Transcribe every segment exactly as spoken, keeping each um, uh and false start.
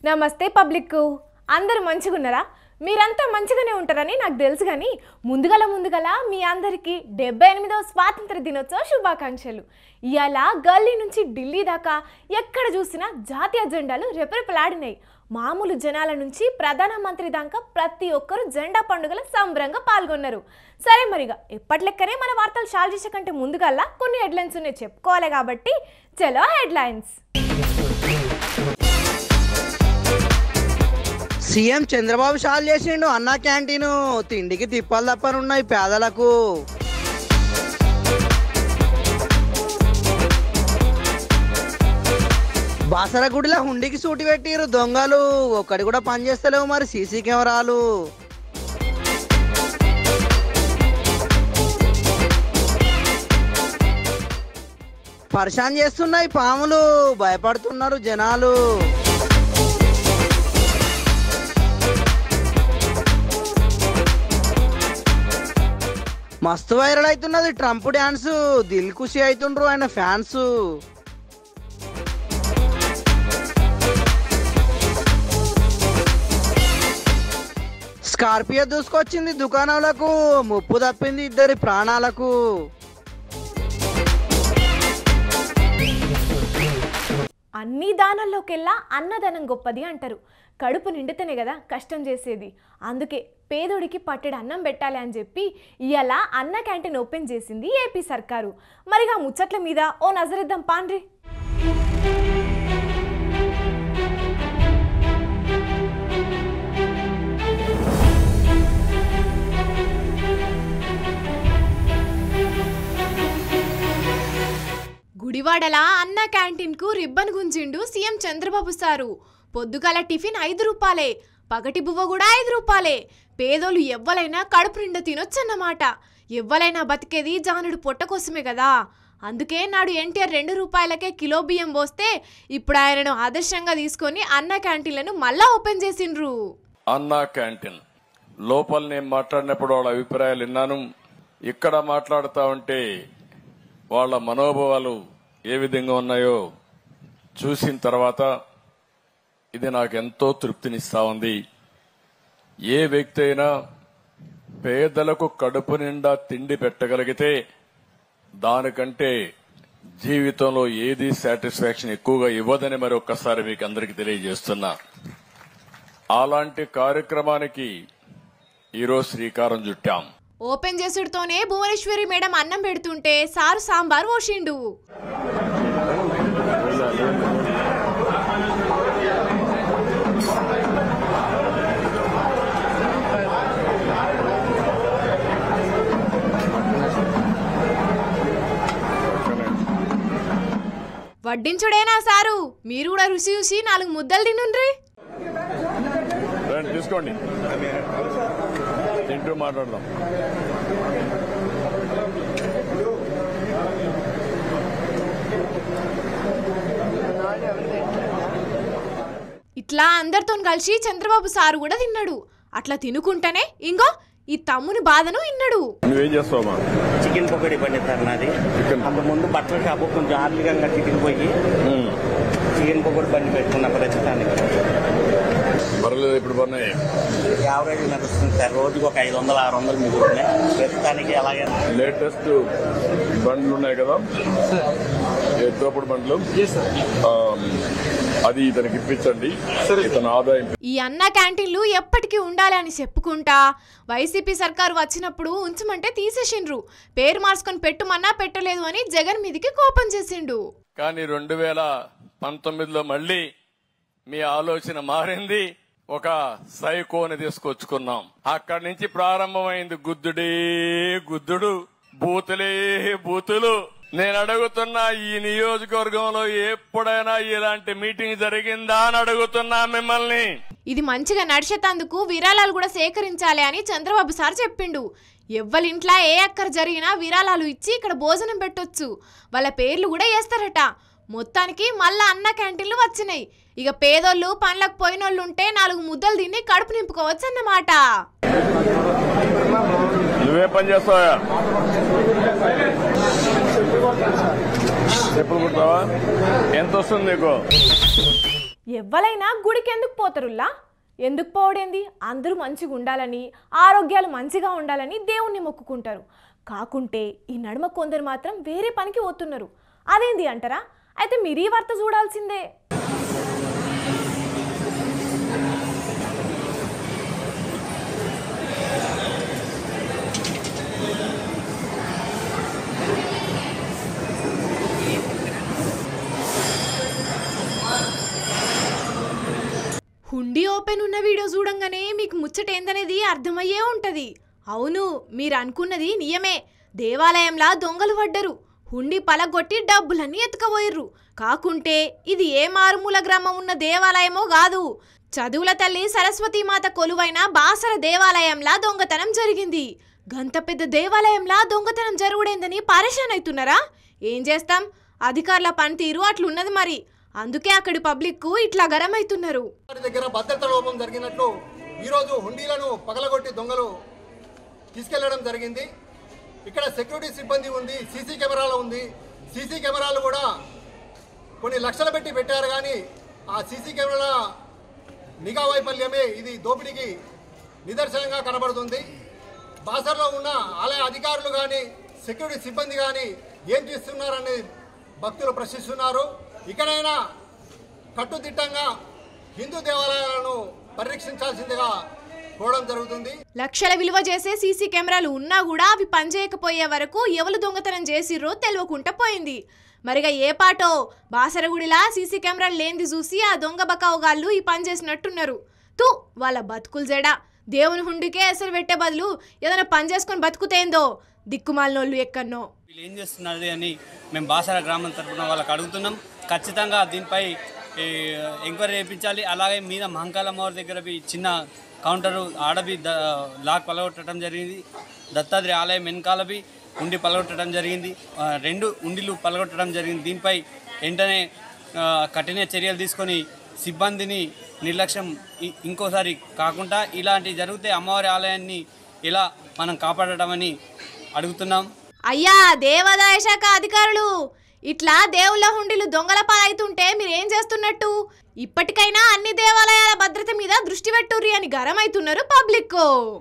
నమస్తే పబ్లిక్ అందరూ మంచిగున్నారా? మీరంతా మంచిగానే ఉంటారని నాకు తెలుసు కానీ ముందుగల ముందుగల మీ అందరికీ డెబ్బై ఎనిమిదవ స్వాతంత్ర దినోత్సవ శుభాకాంక్షలు. ఇవాళ గల్లీ నుంచి ఢిల్లీ దాకా ఎక్కడ చూసినా జాతీయ జెండాలు రెపరెపలాడినాయి. మామూలు జనాల నుంచి ప్రధానమంత్రి దాకా ప్రతి ఒక్కరు జెండా పండుగల సంబరంగా పాల్గొన్నారు. సరే మరిగా ఎప్పట్లెక్కనే మన వార్తలు షాల్ చేసే కంటే ముందుగల్లా కొన్ని హెడ్లైన్స్ ఉన్నాయి చెప్పుకోవాలి కాబట్టి చలో హెడ్లైన్స్. సీఎం చంద్రబాబు షాల్ చేసిండు అన్నా క్యాంటీను, తిండికి తిప్పలు తప్పనున్నాయి పేదలకు. బాసరగుడిలో హుండీకి సూటి పెట్టిరు దొంగలు, ఒక్కడి కూడా పనిచేస్తలేవు మరి సీసీ కెమెరాలు. పరిశాన్ చేస్తున్నాయి పాములు, భయపడుతున్నారు జనాలు. మస్తు వైరల్ అవుతున్నది ట్రంప్ డ్యాన్స్, దిల్ ఖుషి అవుతుండ్రు ఆయన ఫ్యాన్స్. స్కార్పియో దూసుకొచ్చింది దుకాణాలకు, ముప్పు తప్పింది ఇద్దరి ప్రాణాలకు. అన్ని దానాల్లోకెల్లా అన్నదానం గొప్పది అంటారు. కడుపు నిండితేనే కదా కష్టం చేసేది. అందుకే పేదోడికి పట్టెడు అన్నం పెట్టాలి అని చెప్పి ఇవాళ అన్న క్యాంటీన్ ఓపెన్ చేసింది ఏపీ సర్కారు. మరిగా ముచ్చట్ల మీద ఓ నజరిద్దాం పాండ్రి. గుడివాడల అన్న క్యాంటీన్ కు రిబ్బన్ గుంజిండు సీఎం చంద్రబాబు సారు. పొద్దుగాల టిఫిన్ ఐదు రూపాయలే, పగటి బువ్వ కూడా ఐదు రూపాయలే. పేదోళ్ళు ఎవ్వలైనా కడుపు నిండా తినొచ్చన్నమాట. ఎవ్వలైనా బతికేది జానుడు పొట్ట కోసమే కదా. అందుకే నాడు ఎన్టీఆర్ రెండు రూపాయలకే కిలో బియ్యం పోస్తే ఇప్పుడు ఆయనను ఆదర్శంగా తీసుకొని అన్న క్యాంటీన్లను మళ్ళా ఓపెన్ చేసిండ్రు. అన్నా క్యాంటీన్ లోపల నేను మాట్లాడినప్పుడు వాళ్ళ అభిప్రాయాలు విన్నాను. ఇక్కడ మాట్లాడుతూ ఉంటే వాళ్ళ మనోభావాలు ఏ విధంగా ఉన్నాయో చూసిన తర్వాత ఇది నాకు ఎంతో తృప్తినిస్తా ఉంది. ఏ వ్యక్తి అయినా పేదలకు కడుపు నిండా తిండి పెట్టగలిగితే దానికంటే జీవితంలో ఏది సాటిస్ఫాక్షన్ ఎక్కువగా ఇవ్వదని మరి ఒక్కసారి మీకు అందరికీ తెలియజేస్తున్నా. అలాంటి కార్యక్రమానికి ఈరోజు శ్రీకారం చుట్టాం. ఓపెన్ చేసుడుతోనే భువనేశ్వరి మేడం అన్నం పెడుతుంటే సారు సాంబార్ పోసిండు. వడ్డించుడేనా సారు? మీరు కూడా రుచి చూసి నాలుగు ముద్దలు తినుండ్రి. తీసుకోండి, తింటూ మాట్లాడదాం. ఇట్లా అందరితో కలిసి చంద్రబాబు సారు కూడా తిన్నాడు. అట్లా తినుకుంటేనే ఇంకో ఈ తమ్ముని బాధను విన్నాడు. నువ్వేం చేస్తావా? చికెన్ పకోడీ పండిస్తారు నాది. అంత ముందు బట్టల షాపు కొంచెం ఆర్థికంగా తిరిగిపోయి చికెన్ పకోడీ బండి పెట్టుకున్న ప్రస్తుతానికి పర్లేదు. ఇప్పుడు పన్నాయి యావరేజ్ నడుస్తుంది సార్. రోజుకి ఒక ఐదు వందలు ఆరు వందలు మిగులుతున్నాయి ప్రస్తుతానికి. అలాగే లేటెస్ట్ బండ్లు ఉన్నాయి కదా, తోపుడు బండ్లు, అది ఇతనికి ఇప్పించండి. ఇతను ఆదాయం. ఈ అన్న క్యాంటీన్లు ఎప్పటికీ ఉండాలి అని చెప్పుకుంటా వైసీపీ సర్కారు వచ్చినప్పుడు ఉంచమంటే తీసేసిండ్రు. పేరు మార్చుకొని పెట్టుమన్నా పెట్టలేదు అని జగన్ మీదికి కోపం చేసిండు. కానీ రెండు వేల పంతొమ్మిదిలో మళ్ళీ మీ ఆలోచన మారింది. ఒక సైకోని తీసుకొచ్చుకున్నాం. అక్కడి నుంచి ప్రారంభమైంది గుద్దుడే గుద్దుడు, బూతులే బూతులు. నేను అడుగుతున్నా, ఈ నియోజకవర్గంలో ఎప్పుడైనా ఇలాంటి మీటింగ్ జరిగిందా అని అడుగుతున్నా మిమ్మల్ని. ఇది మంచిగా నడిచేతందుకు విరాళాలు కూడా సేకరించాలి అని చంద్రబాబు సార్ చెప్పిండు. ఎవ్వరింట్లా ఏ అక్కర జరిగినా విరాళాలు ఇచ్చి ఇక్కడ భోజనం పెట్టొచ్చు. వాళ్ళ పేర్లు కూడా వేస్తారట. మొత్తానికి మళ్ళా అన్న క్యాంటీన్లు వచ్చినాయి. ఇక పేదోళ్ళు పనులకు పోయినోళ్ళు ఉంటే నాలుగు ముద్దలు తిని కడుపు నింపుకోవచ్చు అన్నమాట. నువ్వే పని చేస్తావా? చెప్పులు కుడతావా? ఎంత వస్తుంది నీకు? ఎవ్వలైనా గుడికి ఎందుకు పోతారుల్లా? ఎందుకు పోవడేంది? అందరూ మంచిగా ఉండాలని, ఆరోగ్యాలు మంచిగా ఉండాలని దేవుణ్ణి మొక్కుకుంటారు. కాకుంటే ఈ నడుమ కొందరు మాత్రం వేరే పనికి పోతున్నారు. అదేంది అంటారా? అయితే మీరు ఈ వార్త చూడాల్సిందే. హుండీ ఓపెన్ ఉన్న వీడియో చూడంగానే మీకు ముచ్చట ఏందనేది అర్థమయ్యే ఉంటుంది. అవును, మీరు అనుకున్నది నియమే. దేవాలయంలా దొంగలు పడ్డరు. హుండీ పలగొట్టి డబ్బులన్నీ ఎత్తుకపోయిర్రు. కాకుంటే ఇది ఏ మారుమూల గ్రామం ఉన్న దేవాలయమో కాదు, చదువుల తల్లి సరస్వతీమాత కొలువైన బాసర దేవాలయంలా దొంగతనం జరిగింది. గంత పెద్ద దేవాలయంలా దొంగతనం జరుగుడేందని పరేషాన్ అవుతున్నారా? ఏం చేస్తాం, అధికారుల పనితీరు అట్లున్నది మరి. అందుకే అక్కడి పబ్లిక్ కు ఇట్లా గరమైతున్నారు. దగ్గర భద్రత లోపం జరిగినట్లు ఈరోజు హుండీలను పగలగొట్టి దొంగలు తీసుకెళ్లడం జరిగింది. ఇక్కడ సెక్యూరిటీ సిబ్బంది ఉంది, సీసీ కెమెరాలు ఉంది. సీసీ కెమెరాలు కూడా కొన్ని లక్షలు పెట్టి పెట్టారు, కానీ ఆ సీసీ కెమెరాల నిఘా వైఫల్యమే ఇది దోపిడీకి నిదర్శనంగా కనబడుతుంది. బాసర్లో ఉన్న ఆలయ అధికారులు కానీ సెక్యూరిటీ సిబ్బంది కానీ ఏం చేస్తున్నారని భక్తులు ప్రశ్నిస్తున్నారు. ఇకనైనా కట్టుదిట్టంగా హిందూ దేవాలయాలను పరిరక్షించాల్సిందిగా కోరడం జరుగుతుంది. లక్షల విలువ చేసే సీసీ కెమెరాలు ఉన్నా కూడా అవి పనిచేయకపోయే వరకు ఎవరు దొంగతనం చేసిర్రో తెలియకుండా పోయింది. మరిగా ఏ పాటో బాసరగుడిలా సీసీ కెమెరాలు లేనిది చూసి ఆ దొంగ బకావుగాళ్ళు ఈ పని చేసినట్టున్నారు. తూ వాళ్ళ బతుకులు జడా. దేవుని హుండికే ఎసరు పెట్టే బదులు ఏదైనా పని చేసుకొని బతుకుతేందో దిక్కుమాలినోళ్ళు ఎక్కన్నో. వీళ్ళు ఏం చేస్తున్నది అని మేము బాసర గ్రామం తరఫున వాళ్ళకి అడుగుతున్నాం. ఖచ్చితంగా దీనిపై ఎంక్వైరీ చేయించాలి. అలాగే మీద మహంకాళమ్మవారి దగ్గర చిన్న కౌంటరు ఆడబి ద లాక్ పలగొట్టడం జరిగింది. దత్తాత్రేయ ఆలయం వెనకాలబి ఉండి పలగొట్టడం జరిగింది. రెండు ఉండిలు పలగొట్టడం జరిగింది. దీనిపై వెంటనే కఠిన చర్యలు తీసుకొని సిబ్బందిని నిర్లక్ష్యం ఇంకోసారి కాకుండా ఇలాంటి జరిగితే అమ్మవారి ఆలయాన్ని ఇలా మనం కాపాడటమని అడుగుతున్నాం. అయ్యా దేవాదాయ శాఖ అధికారులు, ఇట్లా దేవుళ్ళ హుండీలు దొంగల పాలైతుంటే మీరేం చేస్తున్నట్టు? ఇప్పటికైనా అన్ని దేవాలయాల భద్రత మీద దృష్టి పెట్టుర్రి అని గరమైతున్నారు పబ్లిక్.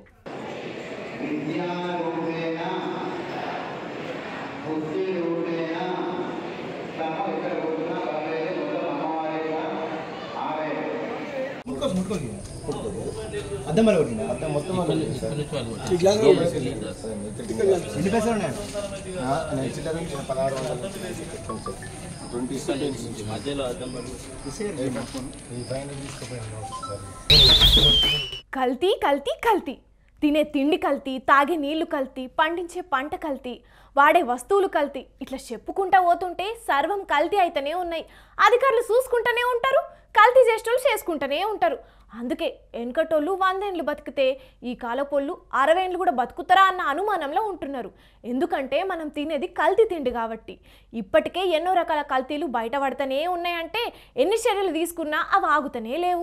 కల్తీ కల్తీ కల్తీ, తినే తిండి కల్తీ, తాగే నీళ్లు కల్తీ, పండించే పంట కల్తీ, వాడే వస్తువులు కల్తీ. ఇట్లా చెప్పుకుంటా పోతుంటే సర్వం కల్తీ అయితేనే ఉన్నాయి. అధికారులు చూసుకుంటూనే ఉంటారు, కల్తీ చేసేటోళ్ళు చేసుకుంటూనే ఉంటారు. అందుకే వెనకటోళ్ళు వందేండ్లు బతికితే ఈ కాలపోళ్ళు అరవేండ్లు కూడా బతుకుతారా అన్న అనుమానంలో ఉంటున్నారు. ఎందుకంటే మనం తినేది కల్తీ తిండి కాబట్టి. ఇప్పటికే ఎన్నో రకాల కల్తీలు బయటపడుతూనే ఉన్నాయంటే ఎన్ని చర్యలు తీసుకున్నా అవి ఆగుతూనే లేవు.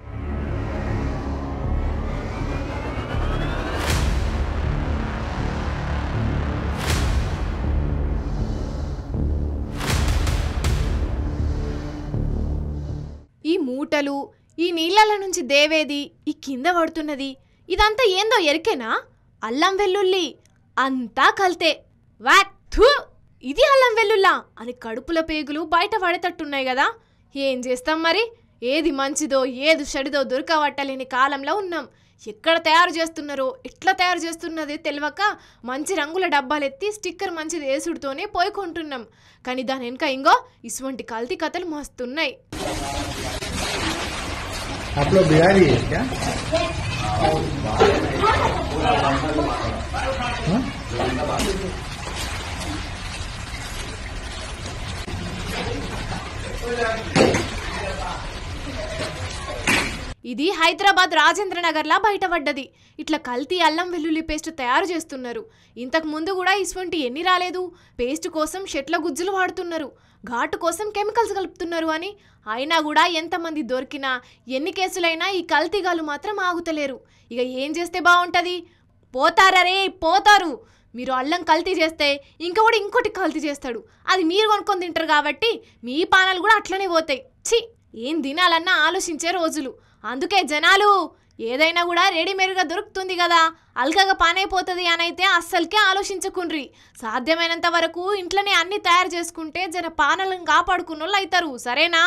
ఈ మూటలు, ఈ నీళ్ళ నుంచి దేవేది, ఈ కింద పడుతున్నది, ఇదంతా ఏందో ఎరికేనా? అల్లం వెల్లుల్లి అంతా కల్తే. వాక్థు, ఇది అల్లం వెల్లుల్లా అని కడుపుల పేగులు బయట పడేటట్టున్నాయి కదా. ఏం చేస్తాం మరి? ఏది మంచిదో ఏది చెడుదో దొరకబట్టలేని కాలంలో ఉన్నాం. ఎక్కడ తయారు చేస్తున్నారో ఎట్లా తయారు చేస్తున్నది తెలియక మంచి రంగుల డబ్బాలు ఎత్తి స్టిక్కర్ మంచిది వేసుడుతోనే పోయి కొంటున్నాం. కానీ దాని వెనక ఇంగో ఇటువంటి కల్తీ కథలు మస్తున్నాయి. आप लोग बिहारी है क्या? ఇది హైదరాబాద్ రాజేంద్ర నగర్లా బయటపడ్డది. ఇట్లా కల్తీ అల్లం వెల్లుల్లి పేస్ట్ తయారు చేస్తున్నారు. ఇంతకు ముందు కూడా ఇటువంటి ఎన్ని రాలేదు. పేస్ట్ కోసం చెట్ల గుజ్జులు వాడుతున్నారు, ఘాటు కోసం కెమికల్స్ కలుపుతున్నారు అని. అయినా కూడా ఎంతమంది దొరికినా ఎన్ని కేసులైనా ఈ కల్తీగాలు మాత్రం ఆగుతలేరు. ఇక ఏం చేస్తే బాగుంటుంది? పోతారే పోతారు. మీరు అల్లం కల్తీ చేస్తే ఇంకా కూడా ఇంకోటి కల్తీ చేస్తాడు. అది మీరు కొనుక్కొని తింటారు కాబట్టి మీ పానాలు కూడా అట్లనే పోతాయి. ఛీ. ఏం తినాలన్నా ఆలోచించే రోజులు. అందుకే జనాలు ఏదైనా కూడా రెడీమేడ్గా దొరుకుతుంది కదా, అల్కగా పనైపోతుంది అని అయితే అస్సలకే ఆలోచించకుండ్రి. సాధ్యమైనంత వరకు ఇంట్లోనే అన్ని తయారు చేసుకుంటే జర పానలను కాపాడుకున్న వాళ్ళు అవుతారు. సరేనా?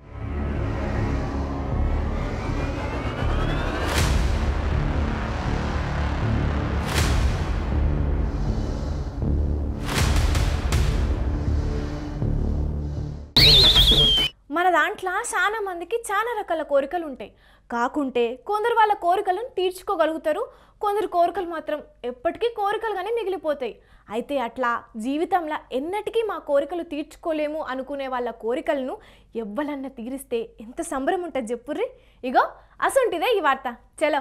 మన దాంట్లో చాలా మందికి చాలా రకాల కోరికలు ఉంటాయి. కాకుంటే కొందరు వాళ్ళ కోరికలను తీర్చుకోగలుగుతారు, కొందరు కోరికలు మాత్రం ఎప్పటికీ కోరికలుగానే మిగిలిపోతాయి. అయితే అట్లా జీవితంలో ఎన్నటికీ మా కోరికలు తీర్చుకోలేము అనుకునే వాళ్ళ కోరికలను ఎవ్వలన్నా తీరిస్తే ఎంత సంబరం ఉంటుంది చెప్పుర్రి. ఇగో అసంటిదే ఈ వార్త. చలో.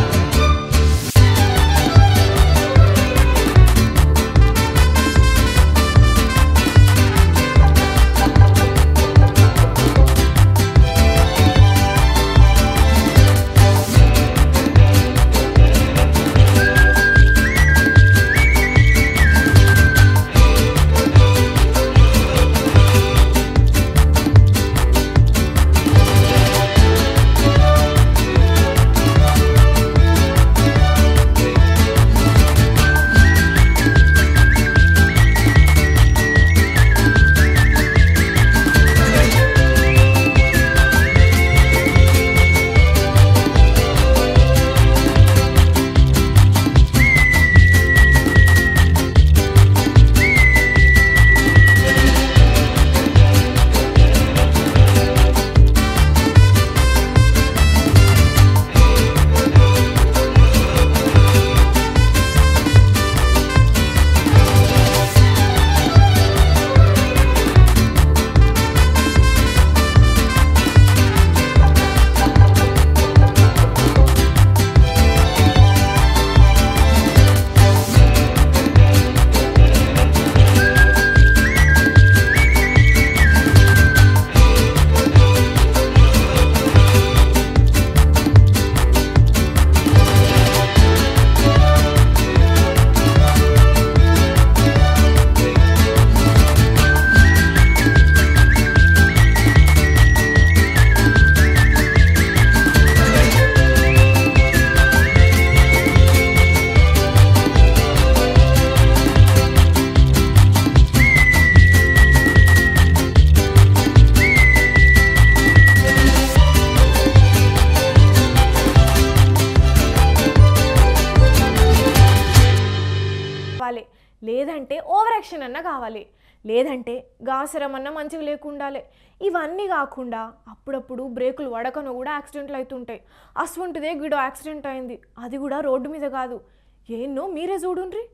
లేదంటే ఓవర్ యాక్షన్ అన్న కావాలి, లేదంటే గాసరం అన్న మంచిగా లేకుండాలి. ఇవన్నీ కాకుండా అప్పుడప్పుడు బ్రేకులు వడకను కూడా యాక్సిడెంట్లు అవుతుంటాయి. అసలుంటిదే గిడో యాక్సిడెంట్ అయింది, అది కూడా రోడ్డు మీద కాదు. ఏన్నో మీరే చూడుండ్రి.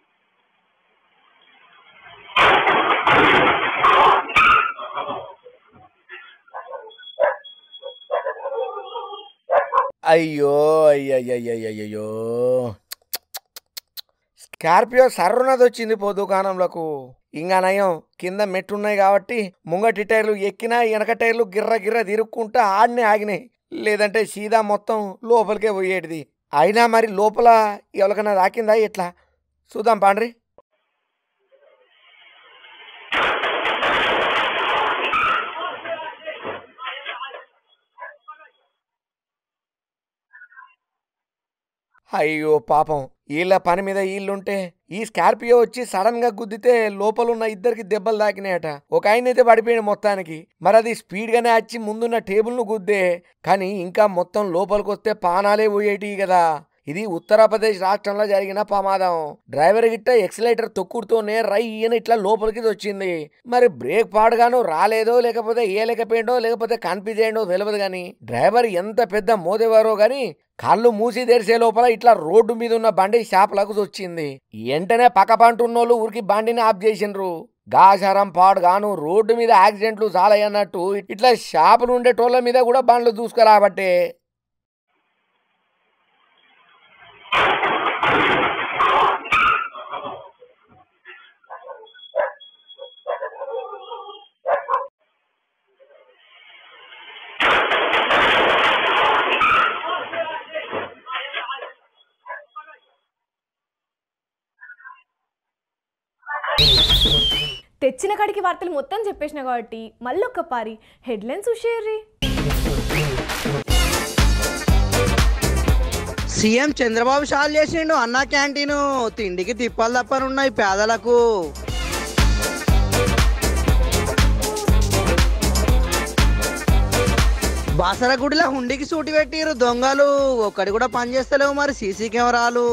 అయ్యో అయ్యయ్యయ్యయ్యో, స్కార్పియో సర్రునది వచ్చింది పో దుకాణంలోకు. ఇంకా నయం కింద మెట్టున్నాయి కాబట్టి ముంగటి టైర్లు ఎక్కినా వెనక టైర్లు గిర్ర గిర్ర తిరుక్కుంటా ఆడనే ఆగినాయి. లేదంటే సీదా మొత్తం లోపలికే పోయేటిది. అయినా మరి లోపల ఎవరికైనా రాకిందా ఎట్లా చూద్దాం పాండ్రి. అయ్యో పాపం, వీళ్ళ పని మీద వీళ్ళుంటే ఈ స్కార్పియో వచ్చి సడన్ గా గుద్దితే లోపలున్న ఇద్దరికి దెబ్బలు తాకినాయట. ఒక ఆయన అయితే పడిపోయాడు మొత్తానికి. మరి అది స్పీడ్ గానే వచ్చి ముందున్న టేబుల్ ను గుద్దే, కానీ ఇంకా మొత్తం లోపలికి వస్తే పానాలే పోయేటి కదా. ఇది ఉత్తరప్రదేశ్ రాష్ట్రంలో జరిగిన ప్రమాదం. డ్రైవర్ గిట్ట ఎక్సలేటర్ తొక్కుడుతోనే రయ్యని ఇట్లా లోపలికి వచ్చింది. మరి బ్రేక్ పాడుగాను రాలేదో, లేకపోతే ఏ లేకపోయిండో, లేకపోతే కన్ఫ్యూజ్ అయ్యిండో తెలియదు. కానీ డ్రైవర్ ఎంత పెద్ద మోదేవారో గాని కళ్ళు మూసి తెరిసే లోపల ఇట్లా రోడ్డు మీద ఉన్న బండి షాపులకు వచ్చింది. వెంటనే పక్కపంటున్నోళ్ళు ఊరికి బండిని ఆఫ్ చేసిండ్రు. గాసారం పాడుగాను రోడ్డు మీద యాక్సిడెంట్లు చాలా అన్నట్టు ఇట్లా షాపులు ఉండేటోళ్ళ మీద కూడా బండ్లు చూసుకురాబట్టే. తెచ్చిన కాడికి వార్తలు మొత్తం చెప్పేసిన కాబట్టి మళ్ళొక్క పారి హెడ్లైన్స్ చూసేర్రి. సీఎం చంద్రబాబు షాల్ చేసిండు అన్నా క్యాంటీన్, తిండికి తిప్పాలు తప్పనున్నాయి పేదలకు. బాసరగుడిలో హుండీకి సూటి పెట్టిరు దొంగలు, ఒక్కడి కూడా పనిచేస్తలేవు మరి సీసీ కెమెరాలు.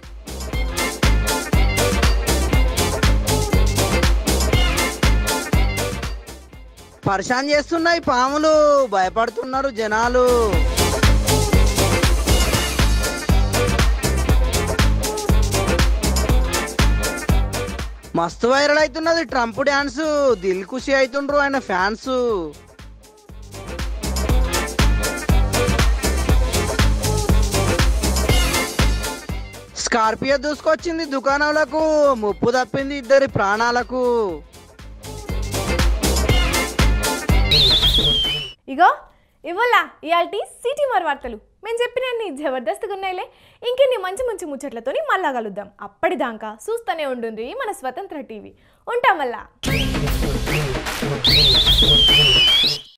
పరిశాన్ చేస్తున్నాయి పాములు, భయపడుతున్నారు జనాలు. మస్తు వైరల్ అవుతున్నది ట్రంప్ డ్యాన్స్, దిల్ ఖుషి అవుతుండ్రు ఆయన ఫ్యాన్స్. స్కార్పియో దూసుకొచ్చింది దుకాణాలకు, ముప్పు తప్పింది ఇద్దరి ప్రాణాలకు. ఇగో ఇవాళ ఇయాల్టి సిటీ మరి వార్తలు మేము చెప్పినన్ని జబర్దస్త్గా ఉన్నాయిలే. ఇంకెన్ని మంచి మంచి ముచ్చట్లతోని మళ్ళా కలుద్దాం. అప్పటిదాకా చూస్తూనే ఉంటుంది మన స్వతంత్ర టీవీ. ఉంటాం మళ్ళా.